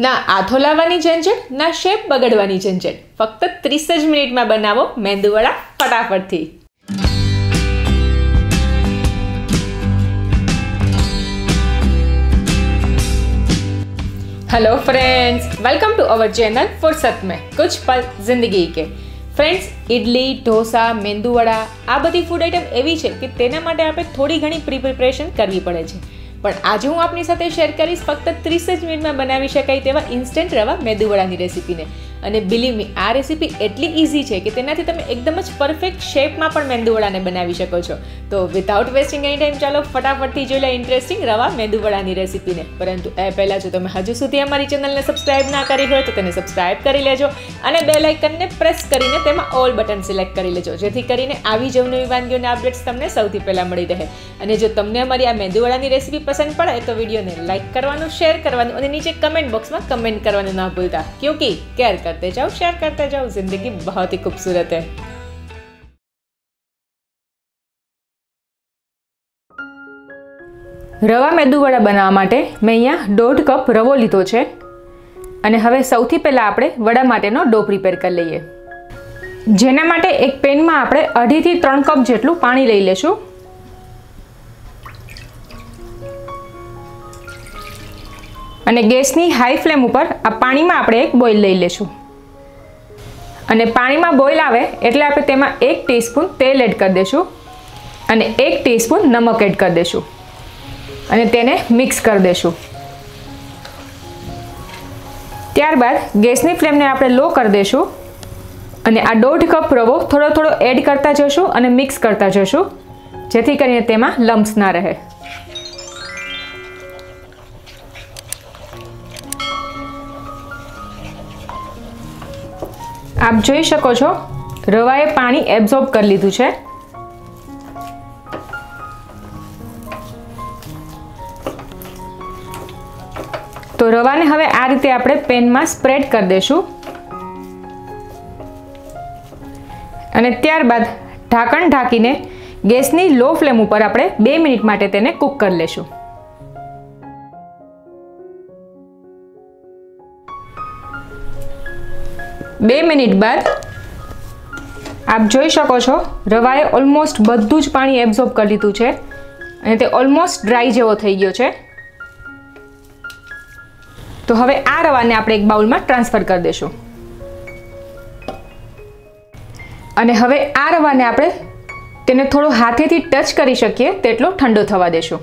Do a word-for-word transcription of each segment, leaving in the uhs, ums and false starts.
ના આથો લાવવાની ઝંઝટ, ના શેપ બગડવાની ઝંઝટ. ફક્ત ત્રીસ જ મિનિટમાં બનાવો મેંદુવડા ફટાફટથી. Hello friends, welcome to our channel फुर्सत में कुछ पल जिंदगी के. फ्रेंड्स, इडली, ढोसा, मेंदुवड़ा आ बधी फूड आइटम एवी है कि तेना माटे आपणे थोड़ी घणी प्री प्रिपरेशन करवी पड़े छे. पण आज हूँ आपनी साथे शेर करीश फक्त तीस ज मिनिट में बनावी शकाय तेवा इंस्टंट रवा मेंदुवड़ानी रेसिपी ने. અને બિલીવ મી, આ રેસીપી એટલી ઇઝી છે કે તેનાથી તમે એકદમ જ પરફેક્ટ શેપમાં પણ મેંદુવડાને બનાવી શકો છો. તો વિધાઉટ વેસ્ટિંગ એની ટાઈમ ચાલો ફટાફટથી જોઈ લે ઇન્ટરેસ્ટિંગ રવા મેંદુવડાની રેસીપીને. પરંતુ એ પહેલાં જો તમે હજુ સુધી અમારી ચેનલને સબસ્ક્રાઇબ ના કરી હોય તો તેને સબસ્ક્રાઇબ કરી લેજો અને બેલ આઇકનને પ્રેસ કરીને તેમાં ઓલ બટન સિલેક્ટ કરી લેજો, જેથી કરીને આવી જ નવી વાનગીઓના અપડેટ્સ તમને સૌથી પહેલાં મળી રહે. અને જો તમને અમારી આ મેંદુવડાની રેસીપી પસંદ પડે તો વિડીયોને લાઇક કરવાનું, શેર કરવાનું અને નીચે કમેન્ટ બોક્સમાં કમેન્ટ કરવાનું ના ભૂલતા, ક્યોંકि કેર करते जाओ, शेयर करते जाओ, जिंदगी बहुत ही खूबसूरत है. રવા મેંદુવડા બનાવવા માટે મેં અહીંયા દોઢ કપ રવો લીધો છે અને હવે સૌથી પહેલાં આપણે વડા માટેનો ડો પ્રિપેર કરી લઈએ. જેના માટે એક પેનમાં આપણે અઢીથી ત્રણ કપ જેટલું પાણી લઈ લેશું. અને ગેસની હાઈ ફ્લેમ ઉપર આ પાણીમાં આપણે એક બોઇલ લઈ લેશું. અને પાણીમાં બોઇલ આવે એટલે આપણે તેમાં એક ટીસ્પૂન તેલ એડ કરી દઈશું અને એક ટીસ્પૂન નમક એડ કરી દઈશું અને તેને મિક્સ કરી દઈશું. ત્યારબાદ ગેસની ફ્લેમને આપણે લો કરી દઈશું અને આ દોઢ કપ રવો થોડો થોડો એડ કરતા જશું અને મિક્સ કરતા જશું, જેથી કરીને તેમાં લમ્સ ના રહે. આપ જોઈ શકો છો રવાએ પાણી એબ્ઝોર્બ કરી લીધું છે. તો રવાને હવે આ રીતે આપણે પેનમાં સ્પ્રેડ કરી દઈશું અને ત્યારબાદ ઢાંકણ ઢાંકીને ગેસની લો ફ્લેમ ઉપર આપણે બે મિનિટ માટે તેને કૂક કરી લેશું. બે મિનિટ બાદ આપ જોઈ શકો છો રવાએ ઓલમોસ્ટ બધું જ પાણી એબ્ઝોર્બ કરી લીધું છે અને તે ઓલમોસ્ટ ડ્રાય જેવો થઈ ગયો છે. તો હવે આ રવાને આપણે એક બાઉલમાં ટ્રાન્સફર કરી દઈશું અને હવે આ રવાને આપણે તેને થોડો હાથેથી ટચ કરી શકીએ તેટલો ઠંડો થવા દેશું.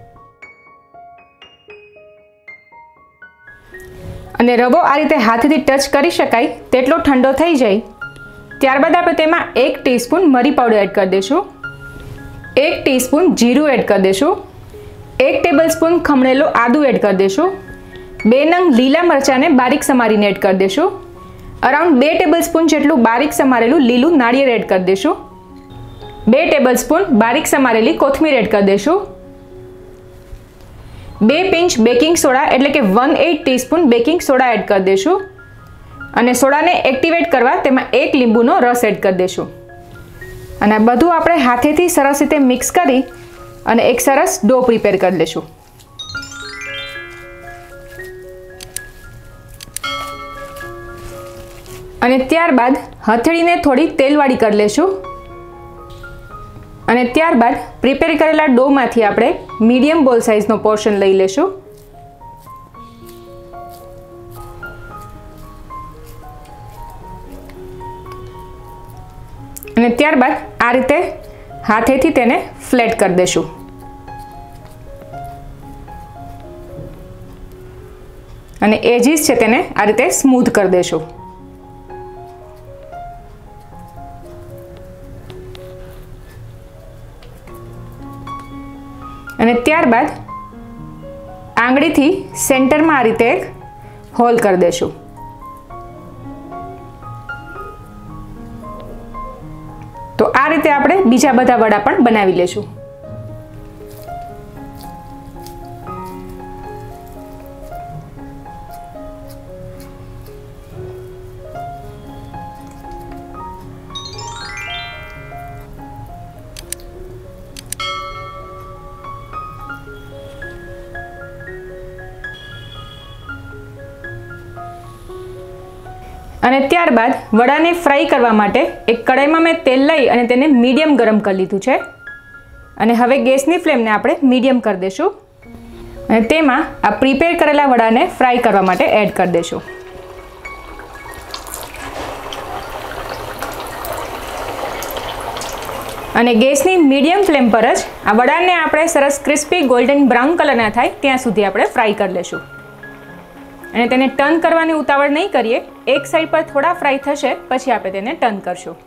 અને રવો આ રીતે હાથથી ટચ કરી શકાય તેટલો ઠંડો થઈ જાય ત્યારબાદ આપણે તેમાં એક ટીસ્પૂન મરી પાવડર એડ કરી દઈશું, એક ટીસ્પૂન જીરું એડ કરી દઈશું, એક ટેબલસ્પૂન ખમણેલો આદુ એડ કરી દઈશું, બે નંગ લીલા મરચાંને બારીક સમારીને એડ કરી દઈશું, અરાઉન્ડ બે ટેબલસ્પૂન જેટલું બારીક સમારેલું લીલું નાળિયેર એડ કરી દઈશું, બે ટેબલસ્પૂન બારીક સમારેલી કોથમીર એડ કરી દઈશું, બે પિંચ બેકિંગ સોડા એટલે કે one eight teaspoon baking soda add કરી દઈશું અને સોડાને એક્ટિવેટ કરવા તેમાં એક લીંબુનો રસ એડ કરી દઈશું. અને આ બધું આપણે હાથેથી સરસ રીતે મિક્સ કરી અને એક સરસ ડો પ્રિપેર કરી લઈશું. અને ત્યારબાદ હથેળીને થોડી તેલવાળી કરી લઈશું અને ત્યારબાદ પ્રિપેર કરેલા ડોમાંથી આપણે મીડિયમ બોલ સાઇઝનો પોર્શન લઈ લેશું અને ત્યારબાદ આ રીતે હાથેથી તેને ફ્લેટ કરી દઈશું. અને એજીસ છે તેને આ રીતે સ્મૂથ કરી દઈશું. અને ત્યારબાદ આંગળીથી સેન્ટરમાં આ રીતે એક હોલ કરી દઈશું. તો આ રીતે આપણે બીજા બધા વડા પણ બનાવી લેશું. અને ત્યારબાદ વડાને ફ્રાય કરવા માટે એક કડાઈમાં મેં તેલ લઈ અને તેને મીડિયમ ગરમ કરી લીધું છે. અને હવે ગેસની ફ્લેમને આપણે મીડિયમ કરી દઈશું અને તેમાં આ પ્રિપેર કરેલા વડાને ફ્રાય કરવા માટે એડ કરી દઈશું. અને ગેસની મીડિયમ ફ્લેમ પર જ આ વડાને આપણે સરસ ક્રિસ્પી ગોલ્ડન બ્રાઉન કલરના થાય ત્યાં સુધી આપણે ફ્રાય કરી લઈશું. અને તેને ટર્ન કરવાની ઉતાવળ નહીં કરીએ, એક સાઈડ પર થોડા ફ્રાય થશે પછી આપણે તેને ટર્ન કરશું.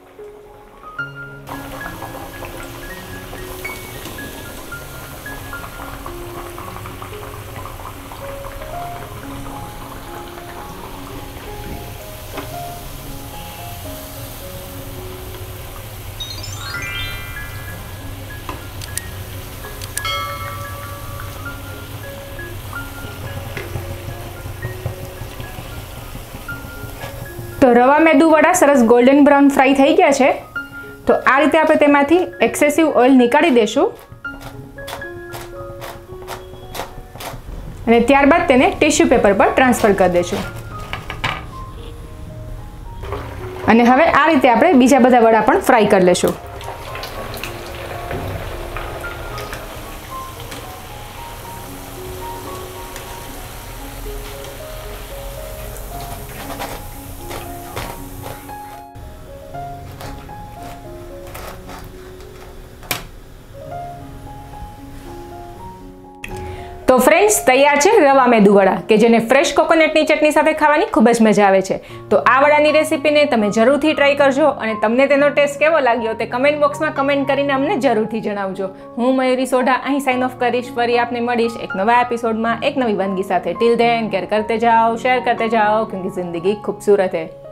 તો રવા મેદુ વડા સરસ ગોલ્ડન બ્રાઉન ફ્રાય થઈ ગયા છે. તો આ રીતે આપણે તેમાંથી એક્સેસિવ ઓઇલ નીકાળી દઈશું અને ત્યારબાદ તેને ટિશ્યુ પેપર પર ટ્રાન્સફર કરી દઈશું. અને હવે આ રીતે આપણે બીજા બધા વડા પણ ફ્રાય કરી લઈશું. તો ફ્રેન્ડ્સ, તૈયાર છે રવા મેદુ વડા કે જેને ફ્રેશ કોકોનટની ચટણી સાથે ખાવાની ખૂબ જ મજા આવે છે. તો આ વડાની રેસીપીને તમે જરૂરથી ટ્રાય કરજો અને તમને તેનો ટેસ્ટ કેવો લાગ્યો તે કમેન્ટ બોક્સમાં કમેન્ટ કરીને અમને જરૂરથી જણાવજો. હું મયુરી સોઢા અહીં સાઇન ઓફ કરીશ. ફરી આપને મળીશ એક નવા એપિસોડમાં એક નવી વાનગી સાથે. ટિલ ધેન કેર કરતે જાઓ, શેર કરતે જાઓ, ક્યોંકિ જિંદગી ખૂબસૂરત હૈ.